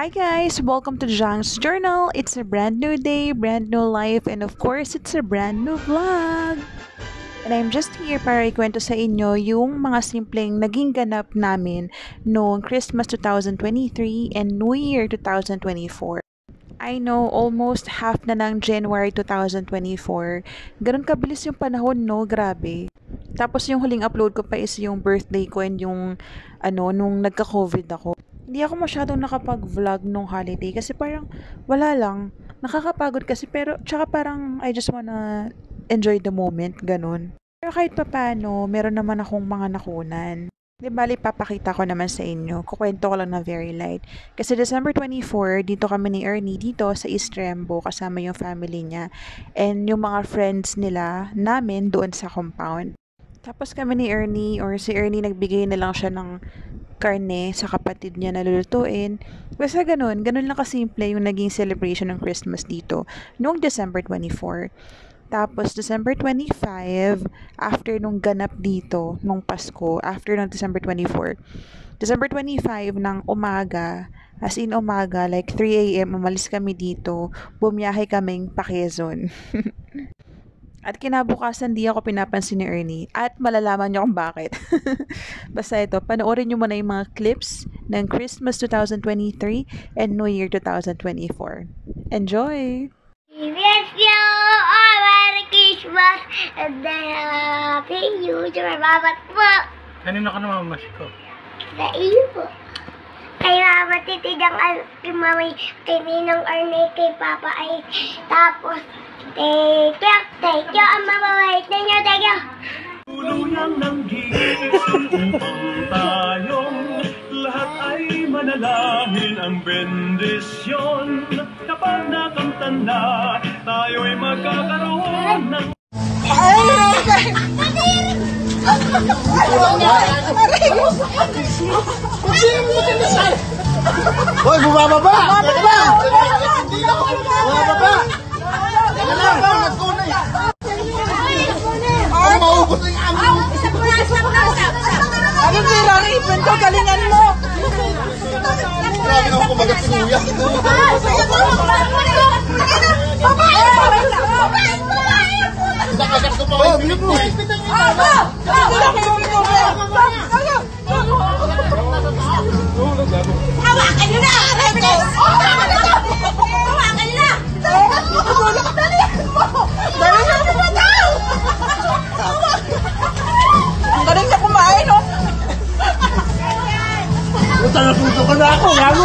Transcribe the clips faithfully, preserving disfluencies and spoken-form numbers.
Hi guys! Welcome to Jang's Journal. It's a brand new day, brand new life, and of course, it's a brand new vlog! And I'm just here para ikwento sa inyo yung mga simpleng naging ganap namin noong Christmas twenty twenty-three and New Year twenty twenty-four. I know, almost half na ng January twenty twenty-four. Ganun kabilis yung panahon, no? Grabe. Tapos yung huling upload ko pa is yung birthday ko and yung ano, nung nagka-COVID ako. Hindi ako masyadong nakapag-vlog nung holiday kasi parang wala lang. Nakakapagod kasi pero tsaka parang I just wanna enjoy the moment, ganun. Pero kahit papano, meron naman akong mga nakunan. Di bali, papakita ko naman sa inyo. Kukwento ko lang na very light. Kasi December twenty-fourth, dito kami ni Ernie dito sa East Rembo kasama yung family niya. And yung mga friends nila namin doon sa compound. Tapos kami ni Ernie or si Ernie nagbigay na lang siya ng karne sa kapatid niya na lulutuin. Basta ganun, ganun lang kasimple yung naging celebration ng Christmas dito noong December twenty-fourth. Tapos December twenty-fifth, after nung ganap dito, nung Pasko, after nung December twenty-fourth, December twenty-fifth ng umaga, as in umaga, like three a m, umalis kami dito, bumiyahe kaming pa Quezon. At kinabukasan di ako pinapansin ni Ernie. At malalaman niyo kung bakit. Basta ito, panoorin niyo muna yung mga clips ng Christmas twenty twenty-three and New Year twenty twenty-four. Enjoy! Wish you a Merry Christmas and a Happy New Year, Mama po. Kanino ka namamamas ko? Sa iyo po. Kay Mama Titi ng kay Mama, kay Ninong Arne, kay Papa ay tapos thank you, thank you, ang mababait ninyo, thank you. Tuluyan ng gising upang tayong lahat ay manalangin ang bendisyon. Kapag nakamtan na, tayo'y magkakaroon ng... Hoy, bumababa! Teka ba? Bumababa! Teka lang, nagtunay! Ako maubos na yung amin! Ano sila, Raven ko? Galingan mo! Grabe naman kumagat si Kuya! Nakagat ko pa kayo pinip mo eh! Hawakan nyo na! Hawakan nyo na! Dali na daw! Ang galing niya kumain, no? Buta na puso ka na ako, gago!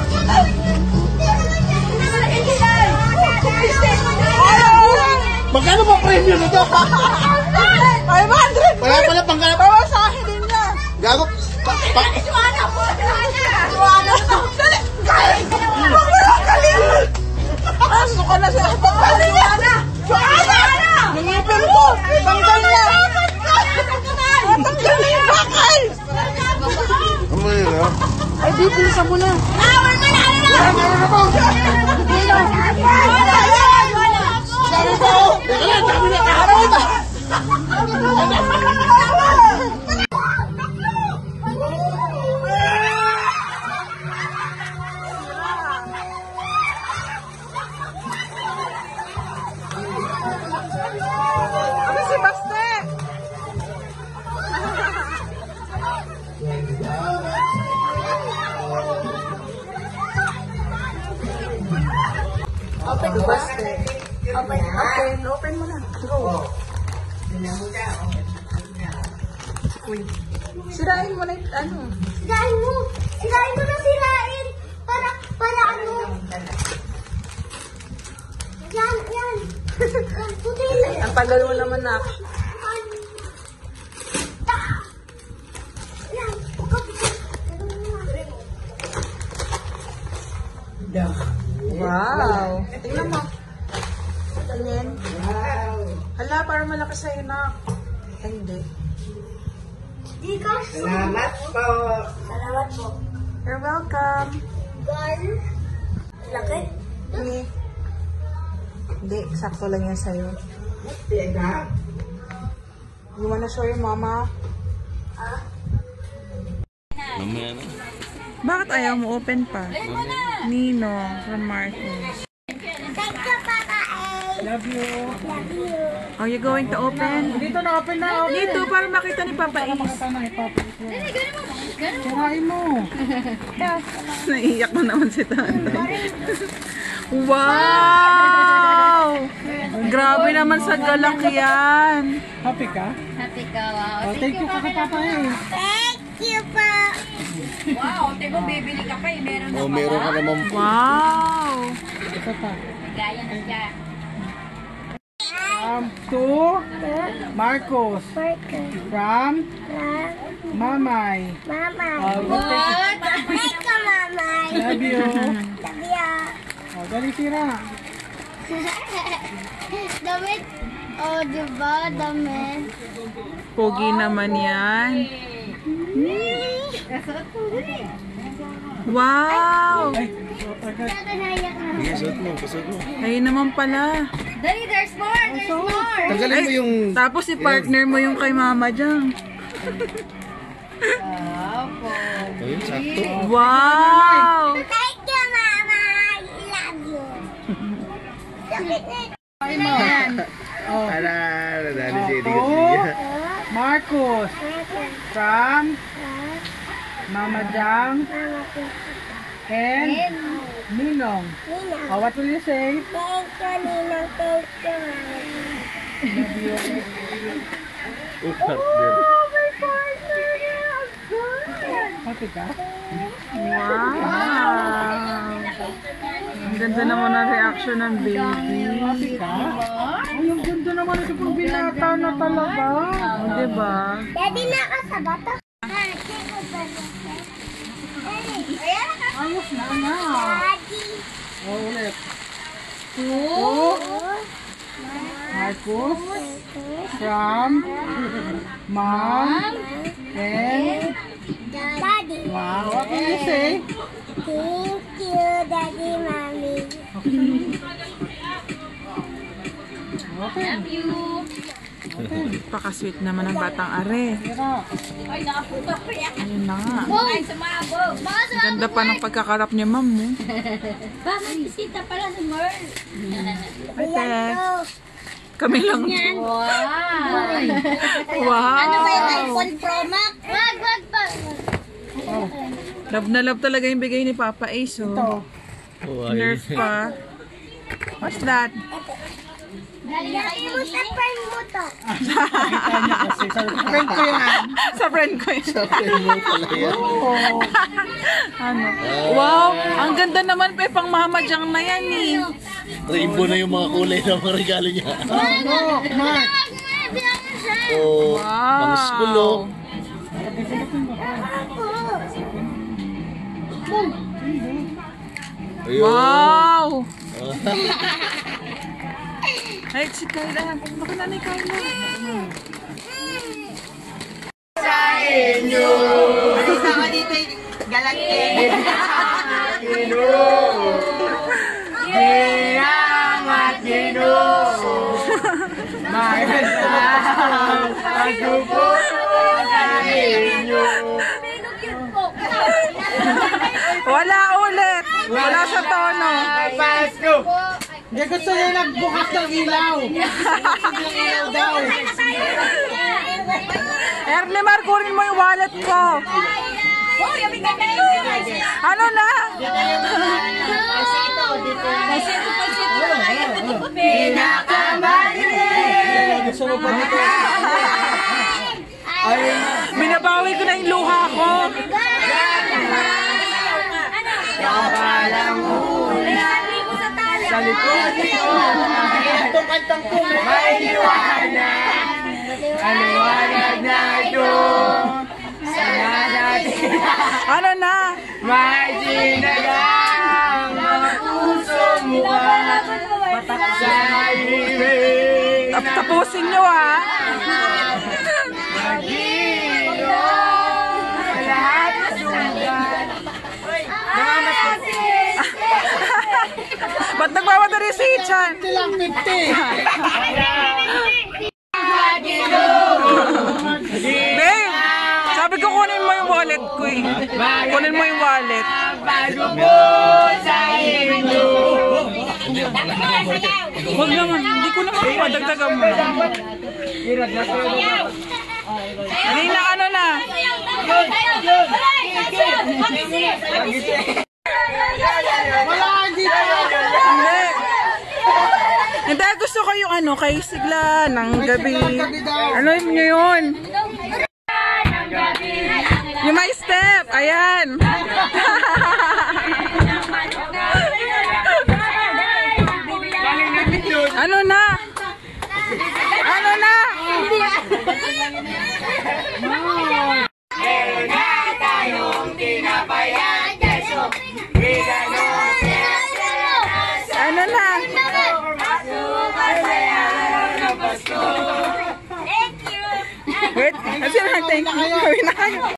Magkano ba premium nito? five hundred! Wala pala panggalap! Bawasahin din niya! Gago! Pa, pa, Suwana po! Suwana po! Dali! Galing! Huwag mo lang galing! Pasok ka na siya! Galing niya! Suwana! Nangipin ko! Tanggal niya! Tanggal niya yung bakal! ano yun ha? Ay, di, bilisan mo na! Awal mo na! Sabi ko! Teka lang, sabi na kaharap ba? Ano si Baste? Open mo Baste. Open, open, open mo na. Go. Uy. Sirain mo na yung ano. Sirain mo! Sirain mo na sirain! Para, para ano? Yan, yan! Putin! Ang tagal mo naman na. Yan! Wow. Tingnan mo. Tingnan. Hala, parang malaki sa'yo na. Ay, hindi. Di ka Salamat po! Salamat po. You're welcome. Girl. Laki. Hindi. Hindi, sakto lang yan sa'yo. You wanna show your mama? Ah? Mamaya na. Bakit ayaw mo open pa? Nino from Marcos. Thank you, Papa A. Love you. Love you. Are you going to open? Dito na, open na. Open. Dito, para makita ni Papa Is. Makita na, ipapit. Sirain mo. Naiiyak na naman si tatay. Wow! Grabe naman sa galakyan. Happy ka? Happy ka, wow. Oh, thank you ka kay Papa eh. Thank you po. Wow, tingko bibili ka pa eh. Meron na Oh, pala. meron ka naman. Wow! Ito pa. Gaya na siya. From to Marcos. Marcos. From Love. Mamay. Mama. Oh, What? Thank you, Mama. love you. Love you. Oh, dali sira. Damit. Oh, diba? Damit. Pogi naman yan. Wow! Ay, oh, agad. Nanayak na. Sige, suot mo, pasuot mo. Ayun naman pala. Dali, there's more! There's more! Tanggalin mo yung... Tapos si partner mo yung kay Mama dyan. Opo. Oh, yun, sakto. Wow! Thank you, Mama. I love you. Sakit na. Ayan. Oh, Ala, nadali si Eddie Oh. Garcia. Marcos. Marcos. From Love. Mama Jang Mama. and Ninong. Nina. Oh, what will you say? Thank you, Ninong. Thank you, Mama. Oh, partner. my partner is good. Happy ka? Wow! Ang ganda naman ang reaction ng baby. Happy ka? Ay, ang ganda naman ito pong binata na talaga. O, diba? Daddy, nakasagot ako. Ayos na na. Daddy. Oh, ulit. Oh, Marcos. From Mom and... Daddy. Wow, what will you say? Thank you, Daddy, Mommy. Okay. Love you. Okay. Pakasweet naman ang batang are. Tira. Ay, nakaputok pa yan. Ayun na nga. Ay, sumabog. Baka Ang ganda pa ng pagkakarap niya, ma'am. Oh. Ba, may bisita pala si Merl. Ay, te. Kami lang. Wow. Wow! Ano ba yung iPhone Pro Max? Wag, wag pa. Oh, Love na love talaga yung bigay ni Papa Ace. ito. Oh. Oh, Nerf ayun. pa. What's that? Daddy mo sa friend mo to. Kita niya kasi. Sa friend ko yan. Sa friend ko yun. Sabi mo pala yan. Oh. Ano? Wow! Ang ganda naman pa pang Mama Jang na yan eh. Rainbow na yung mga kulay ng mga regalo niya. Oh, Mark. Oh, Wow. pang school oh. Ayun. Wow! Oh. Ay, si Kyla. Baka na ni Kyla. Wala ulit. Wala sa tono. Hindi gusto niya nagbukas ng ilaw. Ng ilaw daw. Ernemar, kunin mo yung wallet ko. Ano na? Gusto mo pa dito? Binabawi ko na yung luha ko. Sa likod ito. Itong kantang ko. May liwanag. Aliwanag na ito. Sana natin. Ano na? May sinagang ang puso mo ka. Patak sa ibig. Tap tapusin nyo ha. Magino. Lahat na sugat. Ba't nagmamadali si Ichan? Lang fifty. Babe, sabi ko kunin mo yung wallet ko eh. Kunin mo yung wallet. Huwag naman, hindi ko naman madagdagan mo. Hindi na, ano na. Wala, hindi pa. Hindi. Hindi, gusto ko yung ano, kay Sigla ng gabi. Ano nyo yun? Yung my step, ayan. Ano na? Ano na? Ano na? Wait, kasi natin. Gawin na kayo.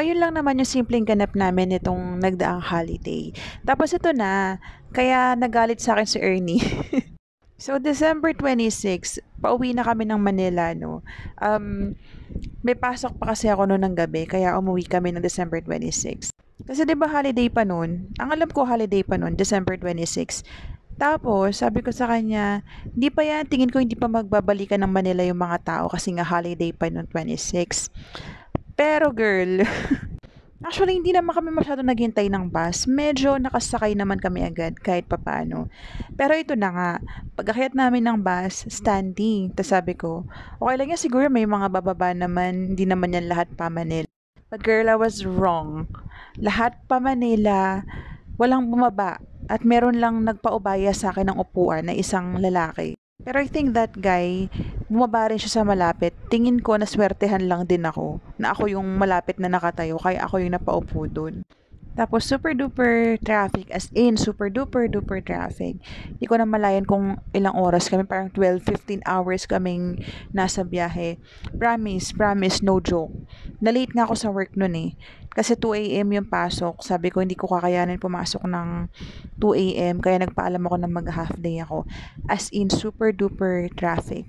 ayun lang naman yung simpleng ganap namin itong nagdaang holiday. Tapos ito na, kaya nagalit sa akin si Ernie. So, December twenty-six, pauwi na kami ng Manila, no? Um, may pasok pa kasi ako noon ng gabi, kaya umuwi kami ng December twenty-six. Kasi 'di ba holiday pa noon? Ang alam ko holiday pa noon, December twenty-six. Tapos, sabi ko sa kanya, hindi pa yan, tingin ko hindi pa magbabalikan ng Manila yung mga tao kasi nga holiday pa noon twenty-six. Pero girl, actually hindi naman kami masyado naghintay ng bus. Medyo nakasakay naman kami agad kahit papaano. Pero ito na nga, pag-akyat namin ng bus, standing. Tapos sabi ko, okay lang yan siguro may mga bababa naman, hindi naman yan lahat pa Manila. But girl, I was wrong. Lahat pa Manila, walang bumaba. At meron lang nagpaubaya sa akin ng upuan na isang lalaki. Pero I think that guy, bumaba rin siya sa malapit. Tingin ko naswertehan lang din ako na ako yung malapit na nakatayo kaya ako yung napaupo dun. Tapos super duper traffic, as in super duper duper traffic. Hindi ko na malayan kung ilang oras kami, parang twelve to fifteen hours kaming nasa biyahe. Promise, promise, no joke. Na-late nga ako sa work nun eh. Kasi two a.m. yung pasok. Sabi ko hindi ko kakayanin pumasok ng two a.m. Kaya nagpaalam ako na mag-half day ako. As in super duper traffic.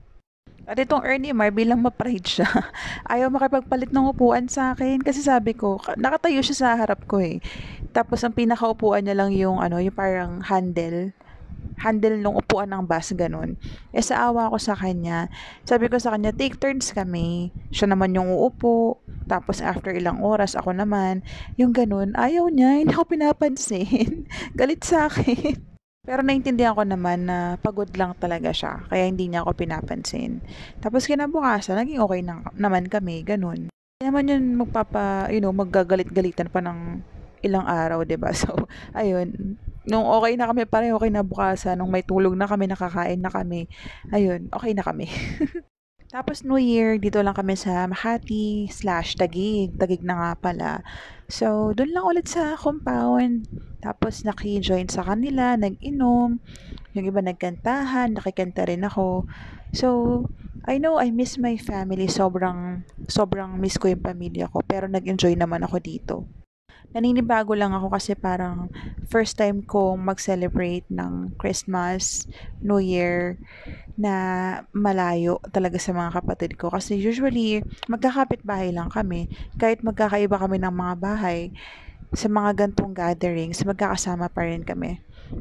At itong Ernie Mar, bilang ma-pride siya, ayaw makipagpalit ng upuan sa akin. Kasi sabi ko, nakatayo siya sa harap ko eh. Tapos ang pinakaupuan niya lang yung, ano, yung parang handle. Handle ng upuan ng bus, ganun. Eh sa awa ko sa kanya, sabi ko sa kanya, take turns kami. Siya naman yung uupo. Tapos after ilang oras, ako naman. Yung ganun, ayaw niya, hindi ako pinapansin. Galit sa akin. Pero naintindihan ko naman na pagod lang talaga siya, kaya hindi niya ako pinapansin. Tapos kinabukasan, naging okay na, naman kami, ganun. Hindi naman yun magpapa, you know, maggagalit-galitan pa ng ilang araw, 'di ba? So, ayun. Nung okay na kami, pareho kinabukasan, nung may tulog na kami, nakakain na kami, ayun, okay na kami. Tapos New Year, dito lang kami sa Makati slash Taguig. Taguig na nga pala. So, doon lang ulit sa compound. Tapos naki-join sa kanila, nag-inom. Yung iba nagkantahan, nakikanta rin ako. So, I know I miss my family. Sobrang, sobrang miss ko yung pamilya ko. Pero nag-enjoy naman ako dito. Naninibago lang ako kasi parang first time ko mag-celebrate ng Christmas, New Year na malayo talaga sa mga kapatid ko. Kasi usually, magkakapit bahay lang kami. Kahit magkakaiba kami ng mga bahay, sa mga gantong gatherings, magkakasama pa rin kami.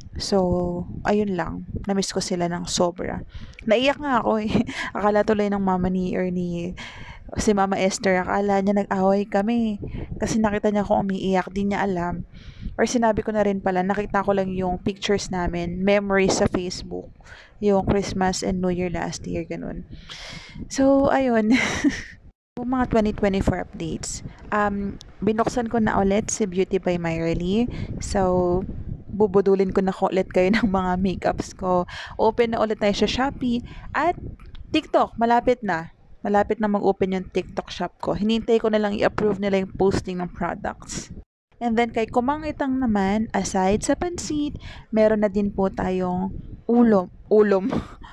So, ayun lang. Namiss ko sila ng sobra. Naiyak nga ako eh. Akala tuloy ng mama ni Ernie, si Mama Esther, akala niya nag-away kami. Kasi nakita niya ako umiiyak, di niya alam. Or sinabi ko na rin pala, nakita ko lang yung pictures namin, memories sa Facebook. Yung Christmas and New Year last year, ganun. So, ayun. Yung mga twenty twenty-four updates. Um, binuksan ko na ulit si Beauty by Myrely. So, bubudulin ko na ko ulit kayo ng mga makeups ko. Open na ulit tayo sa Shopee. At TikTok, malapit na. Malapit na mag-open yung TikTok shop ko. Hinintay ko na lang i-approve nila yung posting ng products. And then kay Kumangitang naman, aside sa pansit, meron na din po tayong ulom, ulom,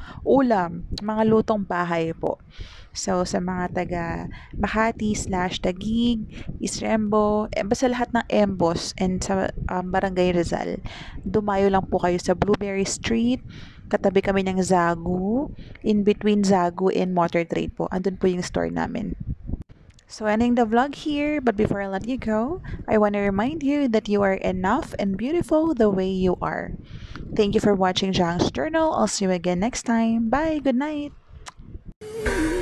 ulam, mga lutong bahay po. So, sa mga taga Makati slash Taguig, East Rembo, eh, basta lahat ng Embos and sa um, Barangay Rizal, dumayo lang po kayo sa Blueberry Street. Katabi kami ng Zagu, in between Zagu and Motor Trade po. Andun po yung store namin. So, ending the vlog here, but before I let you go, I want to remind you that you are enough and beautiful the way you are. Thank you for watching Zhang's Journal. I'll see you again next time. Bye. Good night.